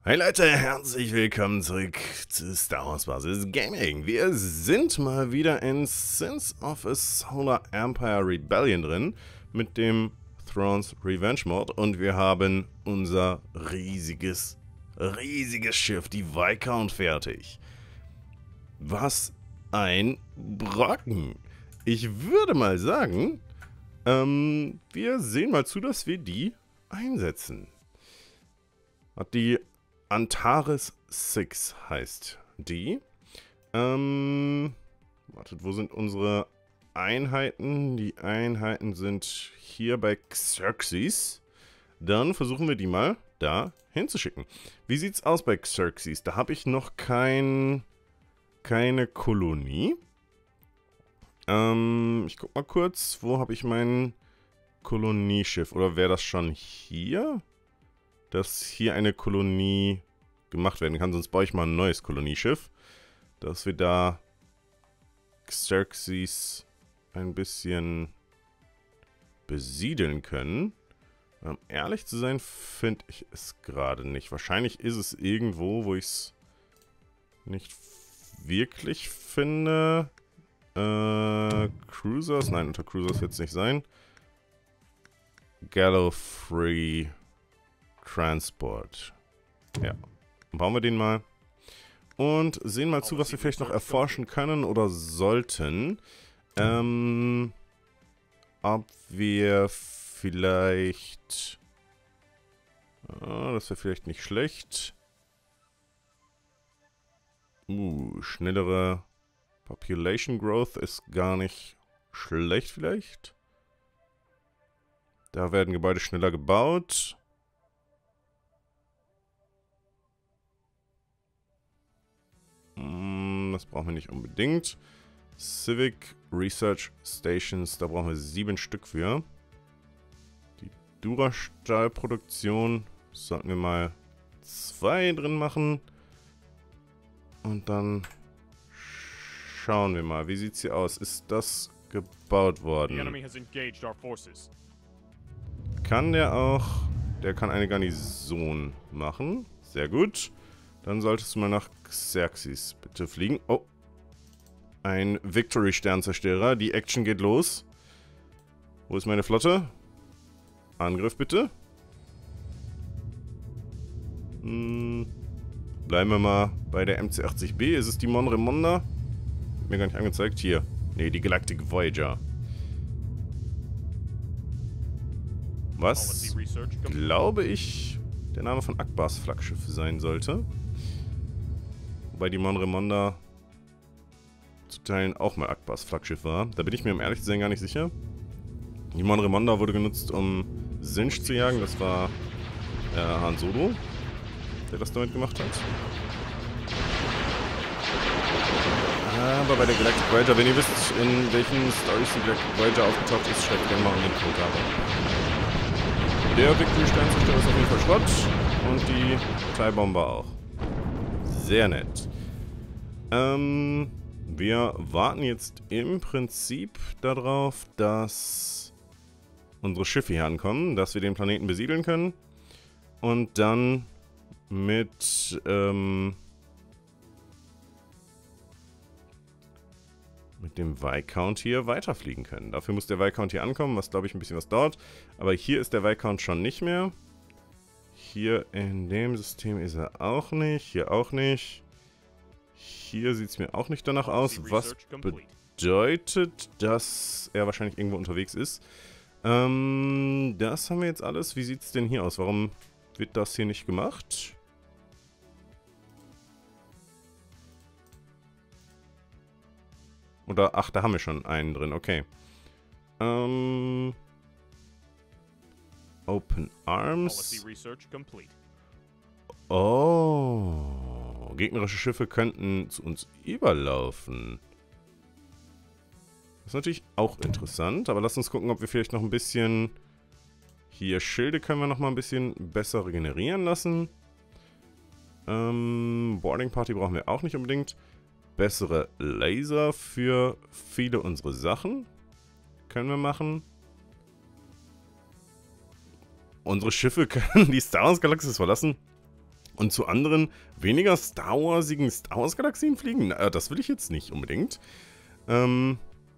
Hey Leute, herzlich willkommen zurück zu Star Wars Basis Gaming. Wir sind mal wieder in Sins of a Solar Empire Rebellion drin mit dem Thrawn's Revenge Mod und wir haben unser riesiges Schiff, die Viscount, fertig. Was ein Brocken. Ich würde mal sagen, wir sehen mal zu, dass wir die einsetzen. Hat die Antares 6 heißt die. Wartet, wo sind unsere Einheiten? Die Einheiten sind hier bei Xerxes. Dann versuchen wir die mal da hinzuschicken. Wie sieht's aus bei Xerxes? Da habe ich noch keine Kolonie. Ich guck mal kurz, wo habe ich mein Kolonieschiff? Oder wäre das schon hier? Dass hier eine Kolonie gemacht werden kann, sonst baue ich mal ein neues Kolonieschiff, dass wir da Xerxes ein bisschen besiedeln können. Um ehrlich zu sein, finde ich es gerade nicht. Wahrscheinlich ist es irgendwo, wo ich es nicht wirklich finde. Cruisers? Nein, unter Cruisers wird es nicht sein. Gallifrey Transport. Ja. Bauen wir den mal. Und sehen mal zu, was wir vielleicht noch erforschen können oder sollten. Ob wir vielleicht... das wäre vielleicht nicht schlecht. Schnellere Population Growth ist gar nicht schlecht vielleicht. Da werden Gebäude schneller gebaut. Das brauchen wir nicht unbedingt. Civic Research Stations, da brauchen wir 7 Stück für. Die Dura-Stahl-Produktion sollten wir mal 2 drin machen. Und dann schauen wir mal, wie sieht es hier aus? Ist das gebaut worden? Kann der auch? Der kann eine Garnison machen. Sehr gut. Dann solltest du mal nach Xerxes bitte fliegen. Oh. Ein Victory-Sternzerstörer. Die Action geht los. Wo ist meine Flotte? Angriff bitte. Bleiben wir mal bei der MC-80B. Ist es die Mon Remonda? Mir gar nicht angezeigt. Hier. Ne, die Galactic Voyager. Was, glaube ich, der Name von Akbars Flaggschiff sein sollte. Wobei die Mon Remonda zu Teilen auch mal Akbars Flaggschiff war. Da bin ich mir um ehrlich zu sein gar nicht sicher. Die Mon Remonda wurde genutzt, um Sinch zu jagen. Das war Han Solo, der das damit gemacht hat. Aber bei der Galactic Voyager, wenn ihr wisst, in welchen Storys die Galactic Voyager aufgetaucht ist, schreibt gerne mal in den Kommentaren. Der Victory-Sternzerstörer ist auf jeden Fall Schrott. Und die TIE Bomber auch. Sehr nett. Wir warten jetzt im Prinzip darauf, dass unsere Schiffe hier ankommen, dass wir den Planeten besiedeln können und dann mit dem Viscount hier weiterfliegen können. Dafür muss der Viscount hier ankommen, was glaube ich ein bisschen was dauert. Aber hier ist der Viscount schon nicht mehr. Hier in dem System ist er auch nicht. Hier auch nicht. Hier sieht es mir auch nicht danach aus. Was bedeutet, dass er wahrscheinlich irgendwo unterwegs ist. Das haben wir jetzt alles. Wie sieht es denn hier aus? Warum wird das hier nicht gemacht? Oder, ach, da haben wir schon einen drin. Okay. Open Arms. Oh. Gegnerische Schiffe könnten zu uns überlaufen. Das ist natürlich auch interessant. Aber lass uns gucken, ob wir vielleicht noch ein bisschen... Hier, Schilde können wir noch mal ein bisschen besser regenerieren lassen. Boarding Party brauchen wir auch nicht unbedingt. Bessere Laser für viele unserer Sachen können wir machen. Unsere Schiffe können die Star Wars Galaxis verlassen. Und zu anderen, weniger Star Warsigen Star Wars Galaxien fliegen? Na, das will ich jetzt nicht unbedingt. Machen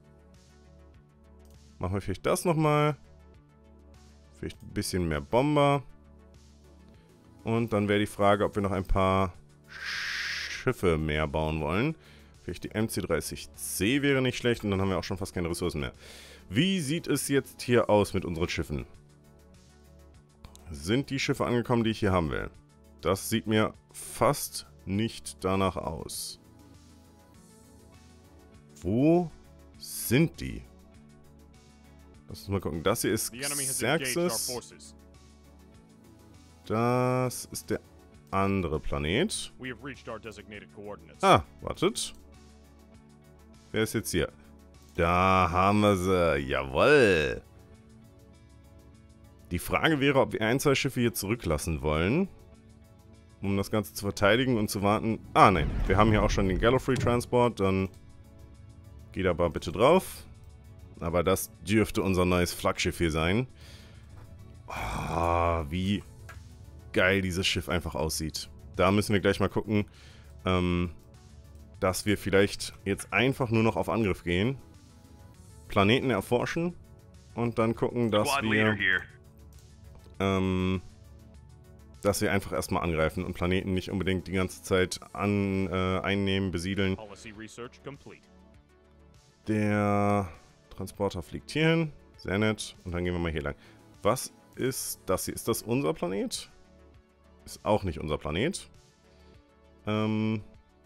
wir vielleicht das nochmal. Vielleicht ein bisschen mehr Bomber. Und dann wäre die Frage, ob wir noch ein paar Schiffe mehr bauen wollen. Vielleicht die MC-30C wäre nicht schlecht und dann haben wir auch schon fast keine Ressourcen mehr. Wie sieht es jetzt hier aus mit unseren Schiffen? Sind die Schiffe angekommen, die ich hier haben will? Das sieht mir fast nicht danach aus. Wo sind die? Lass uns mal gucken. Das hier ist Xerxes. Das ist der andere Planet. Ah, wartet. Wer ist jetzt hier? Da haben wir sie. Jawoll. Die Frage wäre, ob wir ein, zwei Schiffe hier zurücklassen wollen. Um das Ganze zu verteidigen und zu warten. Ah, nein. Wir haben hier auch schon den Gallifrey Transport. Dann geht aber bitte drauf. Aber das dürfte unser neues Flaggschiff hier sein. Oh, wie geil dieses Schiff einfach aussieht. Da müssen wir gleich mal gucken, dass wir vielleicht jetzt einfach nur noch auf Angriff gehen. Planeten erforschen. Und dann gucken, dass wir einfach erstmal angreifen und Planeten nicht unbedingt die ganze Zeit einnehmen, besiedeln. Der Transporter fliegt hierhin. Sehr nett. Und dann gehen wir mal hier lang. Was ist das hier? Ist das unser Planet? Ist auch nicht unser Planet. Wir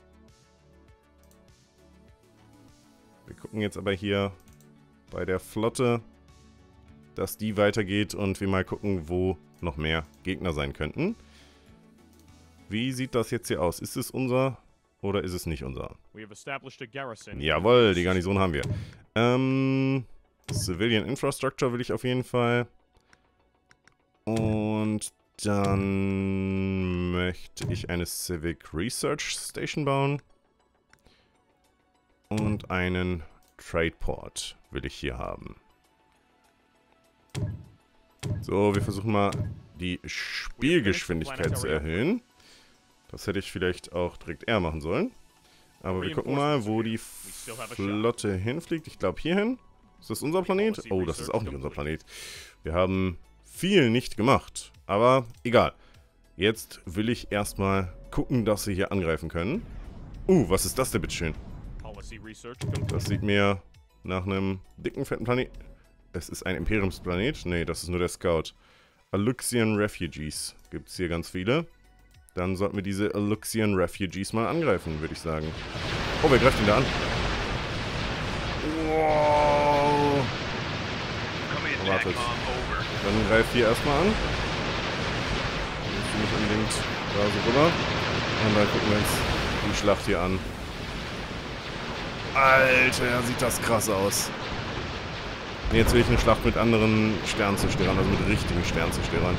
gucken jetzt aber hier bei der Flotte, dass die weitergeht und wir mal gucken, wo noch mehr Gegner sein könnten. Wie sieht das jetzt hier aus? Ist es unser oder ist es nicht unser? Jawohl, die Garnison haben wir. Civilian Infrastructure will ich auf jeden Fall. Und dann möchte ich eine Civic Research Station bauen. Und einen Tradeport will ich hier haben. So, wir versuchen mal die Spielgeschwindigkeit zu erhöhen. Das hätte ich vielleicht auch direkt eher machen sollen. Aber wir gucken mal, wo die Flotte hinfliegt. Ich glaube hierhin. Ist das unser Planet? Oh, das ist auch nicht unser Planet. Wir haben viel nicht gemacht. Aber egal. Jetzt will ich erstmal gucken, dass wir hier angreifen können. Was ist das denn bitteschön? Das sieht mir nach einem dicken, fetten Planet. Es ist ein Imperiumsplanet. Nee, das ist nur der Scout. Aluxian Refugees. Gibt es hier ganz viele. Dann sollten wir diese Aluxian Refugees mal angreifen, würde ich sagen. Oh, wer greift ihn da an? Wow. Wartet. Dann greift hier erstmal an. Jetzt nicht unbedingt da so rüber. Und dann gucken wir uns die Schlacht hier an. Alter, sieht das krass aus. Jetzt will ich eine Schlacht mit anderen Sternzerstörern, also mit richtigen Sternzerstörern.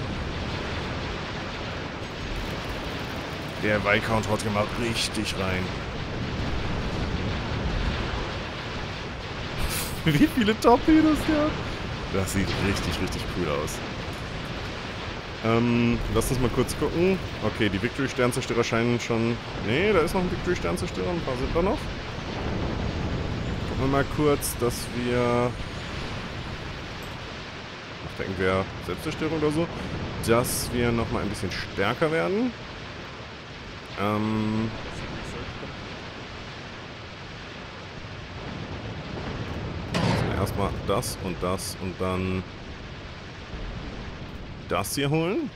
Der Viscount haut hier mal richtig rein. Wie viele Torpedos der hat? Das sieht richtig, richtig cool aus. Lass uns mal kurz gucken. Okay, die Victory-Sternzerstörer scheinen schon... Nee, da ist noch ein Victory-Sternzerstörer, ein paar sind da noch. Gucken wir mal kurz, dass wir... Irgendwer Selbstzerstörung oder so, dass wir nochmal ein bisschen stärker werden. Also erstmal das und dann das hier holen.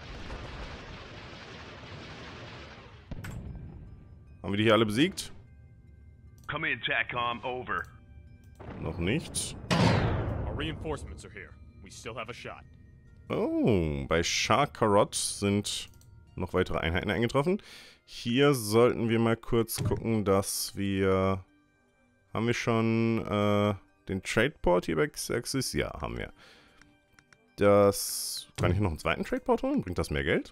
Haben wir die hier alle besiegt? Come in, TACOM, over. Noch nicht. Our reinforcements are here. We still have a shot. Oh, bei Sharkarot sind noch weitere Einheiten eingetroffen. Hier sollten wir mal kurz gucken, dass wir... Haben wir schon den Tradeport hier bei Xerxes? Ja, haben wir. Das... Kann ich noch einen zweiten Tradeport holen? Bringt das mehr Geld?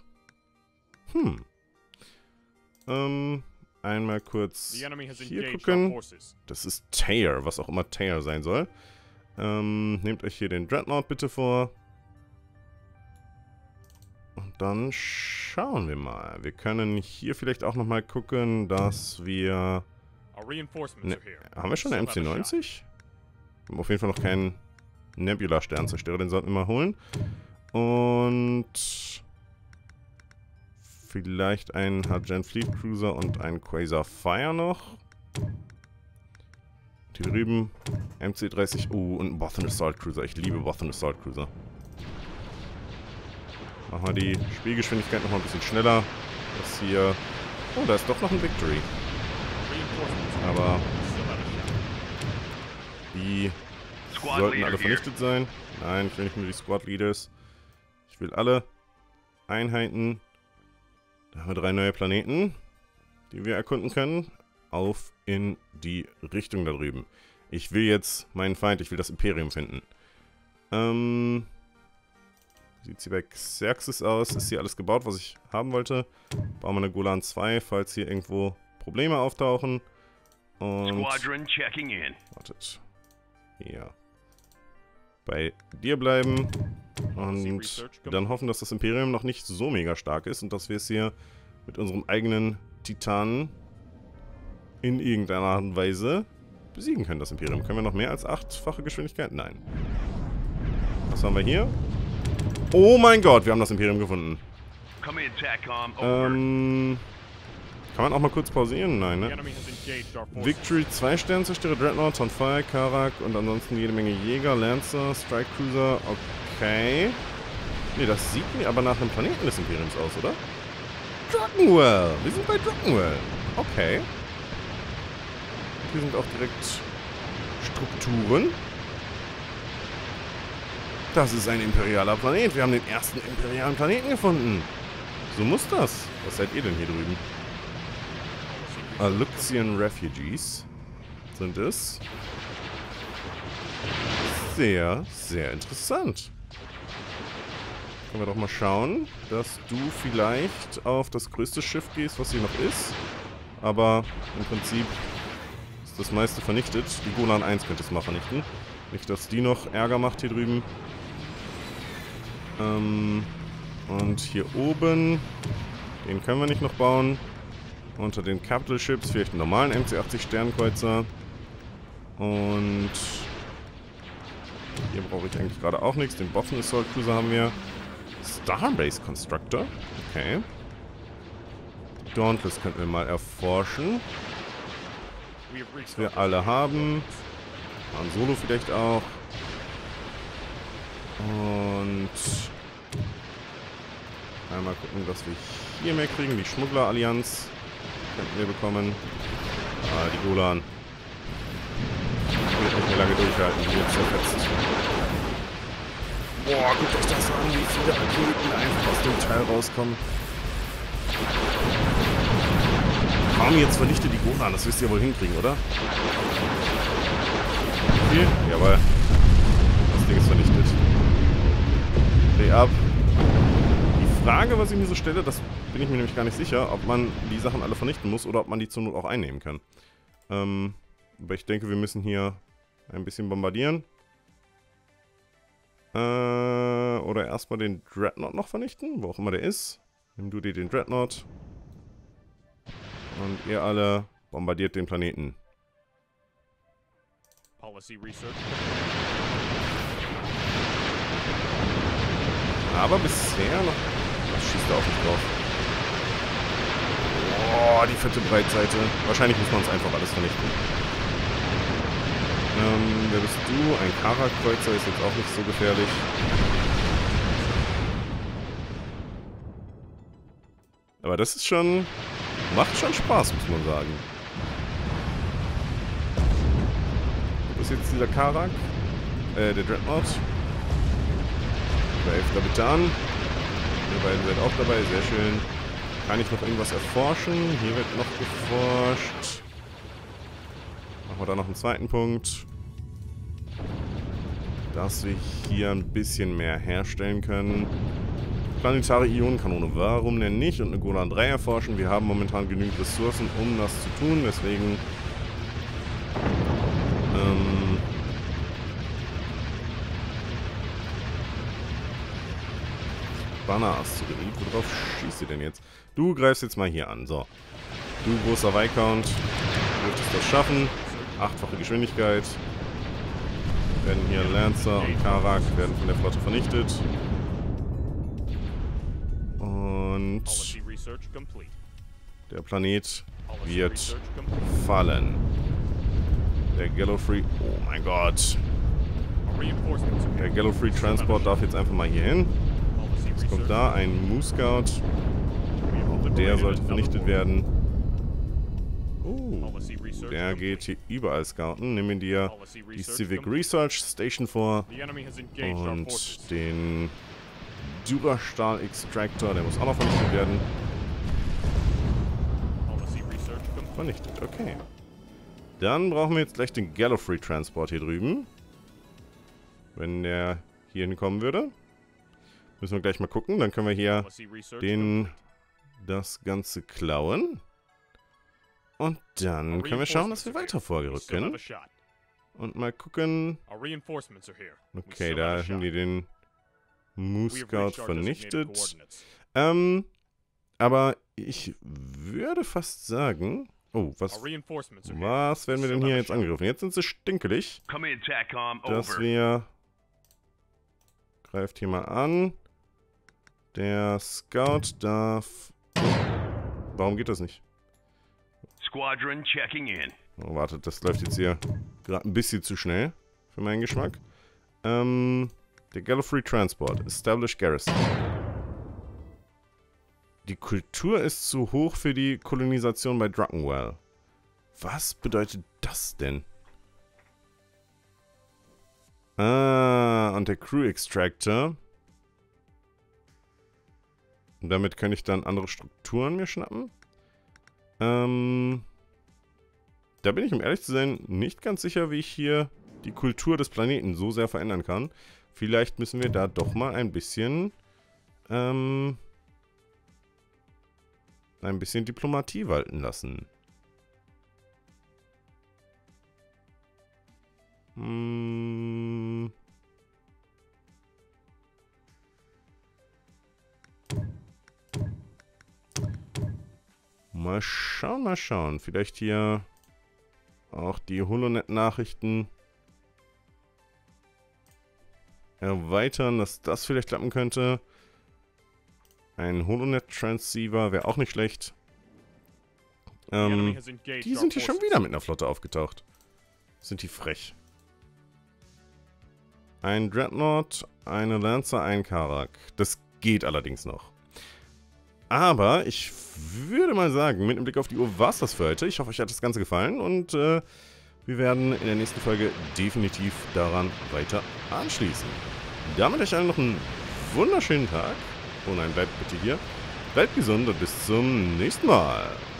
Einmal kurz hier gucken. Das ist Tear, was auch immer Tear sein soll. Nehmt euch hier den Dreadnought bitte vor. Und dann schauen wir mal. Wir können hier vielleicht auch nochmal gucken, dass wir... Our reinforcements Ne, are here. haben wir schon eine Still have a shot. MC-90? Wir haben auf jeden Fall noch keinen Nebula-Sternzerstörer, den sollten wir mal holen. Und... vielleicht einen Hudson Fleet Cruiser und einen Quasar Fire noch. Hier drüben MC-30, und ein Bothan Assault Cruiser. Ich liebe Bothan Assault Cruiser. Machen wir die Spielgeschwindigkeit noch mal ein bisschen schneller. Das hier... Oh, da ist doch noch ein Victory. Aber die Squad sollten leader alle here. vernichtet sein. Nein, ich will nicht nur die Squad Leaders. Ich will alle Einheiten. Da haben wir 3 neue Planeten, die wir erkunden können. Auf in die Richtung da drüben. Ich will jetzt meinen Feind, ich will das Imperium finden. Sieht sie bei Xerxes aus? Ist hier alles gebaut, was ich haben wollte? Bauen wir eine Golan 2, falls hier irgendwo Probleme auftauchen. Und... Squadron checking in. wartet. Hier. Bei dir bleiben. Und dann hoffen, dass das Imperium noch nicht so mega stark ist und dass wir es hier mit unserem eigenen Titanen in irgendeiner Art und Weise besiegen können, das Imperium. Können wir noch mehr als 8-fache Geschwindigkeit? Nein. Was haben wir hier? Oh mein Gott, wir haben das Imperium gefunden. Come in, TACOM. Over. Kann man auch mal kurz pausieren? Nein, The ne? enemy has engaged our forces. Victory 2 Sternzerstörer, Dreadnought, Tonfire, Karak und ansonsten jede Menge Jäger, Lancer, Strike Cruiser. Okay. Ne, das sieht mir aber nach einem Planeten des Imperiums aus, oder? Druckenwell! Wir sind bei Druckenwell. Okay. Hier sind auch direkt Strukturen. Das ist ein imperialer Planet. Wir haben den ersten imperialen Planeten gefunden. So muss das. Was seid ihr denn hier drüben? Aluxian Refugees sind es. Sehr, sehr interessant. Können wir doch mal schauen, dass du vielleicht auf das größte Schiff gehst, was hier noch ist. Aber im Prinzip ist das meiste vernichtet. Die Golan 1 könnte es mal vernichten. Nicht, dass die noch Ärger macht hier drüben. Und hier oben, den können wir nicht noch bauen. Unter den Capital Ships vielleicht einen normalen MC-80 Sternkreuzer. Und hier brauche ich eigentlich gerade auch nichts. Den Bothan Assault Cruiser haben wir. Starbase Constructor. Okay. Dauntless könnten wir mal erforschen. We have Was reached wir alle haben. Han Solo vielleicht auch. Und einmal gucken, dass wir hier mehr kriegen. Die Schmuggler-Allianz könnten wir bekommen. Ah, die Golan. Wird nicht mehr lange durchhalten. Die wird zerfetzt. Boah, guckt euch das an, wie viele Raketen einfach aus dem Teil rauskommen. Komm, jetzt vernichtet die Golan. Das wirst ihr wohl hinkriegen, oder? Hier? Jawohl. Das Ding ist vernichtet. Dreh ab. Die Frage, was ich mir so stelle, das bin ich mir nämlich gar nicht sicher, ob man die Sachen alle vernichten muss oder ob man die zur Not auch einnehmen kann. Aber ich denke, wir müssen hier ein bisschen bombardieren. Oder erstmal den Dreadnought noch vernichten, wo auch immer der ist. Nimm du dir den Dreadnought. Und ihr alle bombardiert den Planeten. policy research. Aber bisher noch... Was schießt da auf mich drauf? Boah, die fette Breitseite. Wahrscheinlich muss man es einfach alles vernichten. Wer bist du? Ein Karak-Kreuzer ist jetzt auch nicht so gefährlich. Aber das ist schon... Macht schon Spaß, muss man sagen. Wo ist jetzt dieser Karak? Der Dreadnought. Der 11. Kapitan. Ihr beiden seid auch dabei, sehr schön. Kann ich noch irgendwas erforschen? Hier wird noch geforscht. Machen wir da noch einen zweiten Punkt. Dass wir hier ein bisschen mehr herstellen können. Planetare Ionenkanone, warum denn nicht? Und eine Golan 3 erforschen. Wir haben momentan genügend Ressourcen, um das zu tun. Deswegen Banner-Asteroid. Worauf schießt ihr denn jetzt? Du greifst jetzt mal hier an. So. Du, großer Viscount, dürftest das schaffen. 8-fache Geschwindigkeit. Werden hier Lancer und Karak werden von der Flotte vernichtet. Und Policy research complete. der Planet Policy wird research complete. fallen. Der Gallifrey... Oh mein Gott. Our reinforcements are Der here. Gallifrey Transport darf jetzt einfach mal hier hin. Policy Jetzt kommt research. da ein Moose Scout. Auch der sollte vernichtet werden. Oh, Policy research der complete. geht hier überall scouten. Nehmen dir Policy die research Civic complete. Research Station vor. The enemy has engaged our Und forces. den Durastahl Extractor, der muss auch noch vernichtet werden. Policy research complete. Vernichtet, okay. Dann brauchen wir jetzt gleich den Gallifrey Transport hier drüben. Wenn der hier hinkommen würde. Müssen wir gleich mal gucken. Dann können wir hier Policy research den das Ganze klauen. Und dann können wir schauen, dass wir weiter vorgerückt still have können. a shot. Und mal gucken. Our reinforcements are here. We Okay, still da have a haben die shot. den Moose We have Scout reached our designated vernichtet. coordinates. Aber ich würde fast sagen... Oh, Our reinforcements are here. was werden wir denn Still hier have a jetzt shot. angegriffen? Jetzt sind sie stinkelig, Come in, TACOM. dass Over. wir... Greift hier mal an. Der Scout darf... Warum geht das nicht? Squadron checking in. Oh, wartet, das läuft jetzt hier gerade ein bisschen zu schnell für meinen Geschmack. Der Gallifrey Transport. Establish Garrison. Die Kultur ist zu hoch für die Kolonisation bei Druckenwell. Was bedeutet das denn? Ah, und der Crew Extractor. Und damit kann ich dann andere Strukturen mir schnappen. Da bin ich, um ehrlich zu sein, nicht ganz sicher, wie ich hier die Kultur des Planeten so sehr verändern kann. Vielleicht müssen wir da doch mal ein bisschen Diplomatie walten lassen. Mal schauen, mal schauen. Vielleicht hier auch die Holonet-Nachrichten erweitern, dass das vielleicht klappen könnte. Ein Holonet-Transceiver wäre auch nicht schlecht. The enemy has engaged Die our sind hier schon forces. wieder mit einer Flotte aufgetaucht. Sind die frech. Ein Dreadnought, eine Lancer, ein Karak. Das geht allerdings noch. Aber ich würde mal sagen, mit einem Blick auf die Uhr war es das für heute. Ich hoffe, euch hat das Ganze gefallen und wir werden in der nächsten Folge definitiv daran weiter anschließen. Damit euch allen noch einen wunderschönen Tag. Oh nein, bleibt bitte hier. Bleibt gesund und bis zum nächsten Mal.